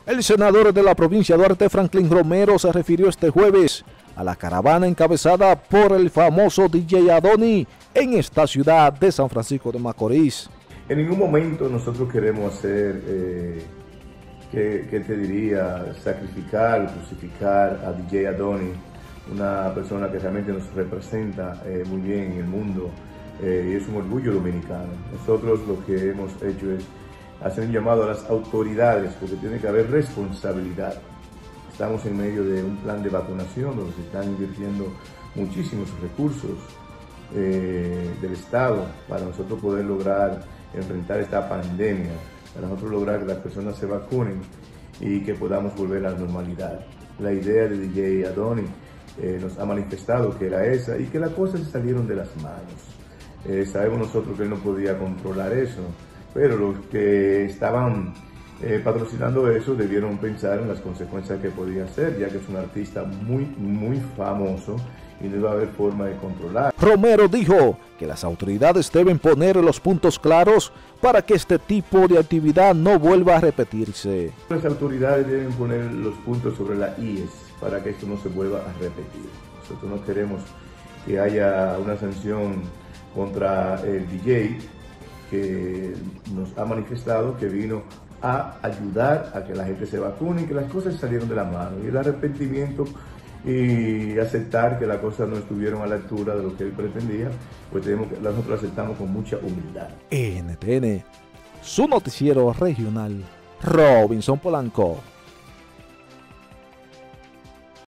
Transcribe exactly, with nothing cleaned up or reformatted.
El senador de la provincia de Duarte, Franklin Romero, se refirió este jueves a la caravana encabezada por el famoso D J Adoni en esta ciudad de San Francisco de Macorís. En ningún momento nosotros queremos hacer, eh, que, que te diría, sacrificar, crucificar a D J Adoni, una persona que realmente nos representa eh, muy bien en el mundo eh, y es un orgullo dominicano. Nosotros lo que hemos hecho es hacer un llamado a las autoridades porque tiene que haber responsabilidad. Estamos en medio de un plan de vacunación donde se están invirtiendo muchísimos recursos eh, del Estado para nosotros poder lograr enfrentar esta pandemia, para nosotros lograr que las personas se vacunen y que podamos volver a la normalidad. La idea de D J Adoni eh, nos ha manifestado que era esa y que las cosas se salieron de las manos. Eh, sabemos nosotros que él no podía controlar eso, pero los que estaban eh, patrocinando eso debieron pensar en las consecuencias que podía hacer, ya que es un artista muy, muy famoso y no iba a haber forma de controlar. Romero dijo que las autoridades deben poner los puntos claros para que este tipo de actividad no vuelva a repetirse. Las autoridades deben poner los puntos sobre las íes para que esto no se vuelva a repetir. Nosotros no queremos que haya una sanción contra el D J que nos ha manifestado que vino a ayudar a que la gente se vacune y que las cosas salieron de la mano. Y el arrepentimiento y aceptar que las cosas no estuvieron a la altura de lo que él pretendía, pues tenemos que, nosotros aceptamos con mucha humildad. N T N, su noticiero regional, Robinson Polanco.